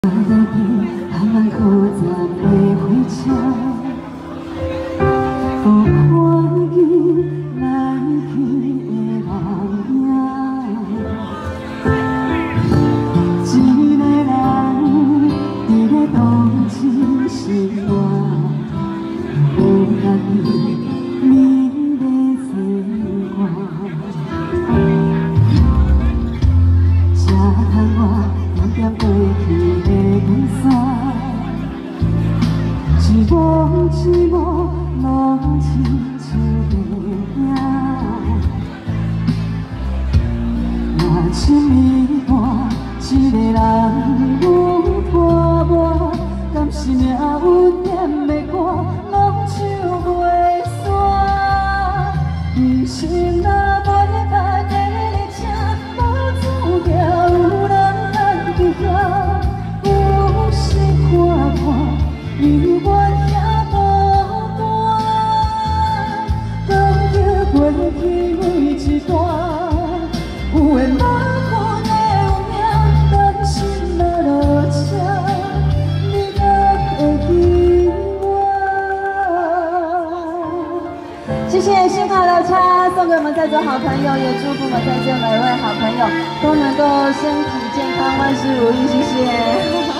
谢谢新卡的茶送给我们在座好朋友，也祝福我们在座每位好朋友都能够身体健康，万事如意，谢谢。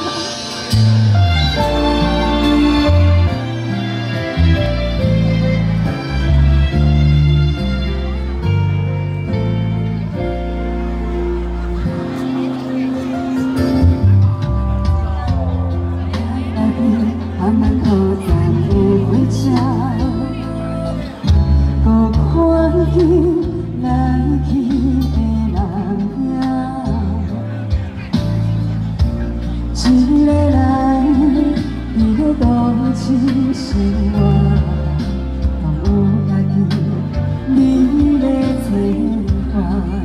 一个人，伊个都市生活，拢有家己美丽情怀。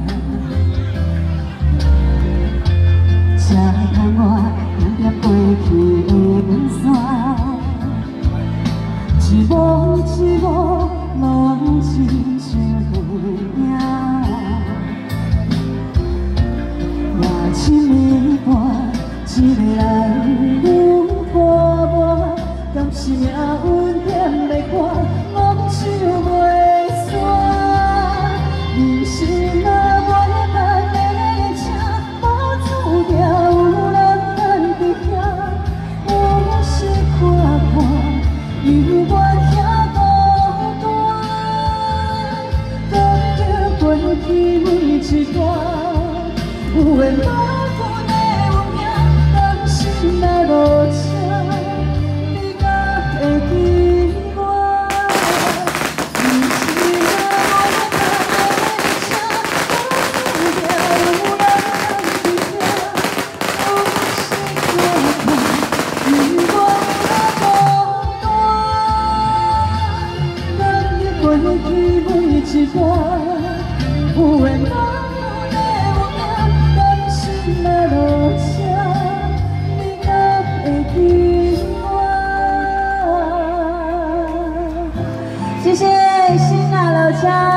车窗外点点过去的门山，一幕一幕拢亲像电影，夜深暝半。 一个人有破磨，甘是命运点的歌，拢唱袂煞。人生若袂干的列车，无注定有人等伫遐。有时看看，犹原遐孤单，讲着过去每一段，有的梦。 那路车，你敢会记我？人生若无咱的列车，无注定有人等伫遐。有时看看，犹原那孤单，咱的过去每一段，有缘无的有命，甘是那路车。 谢谢新雅楼车。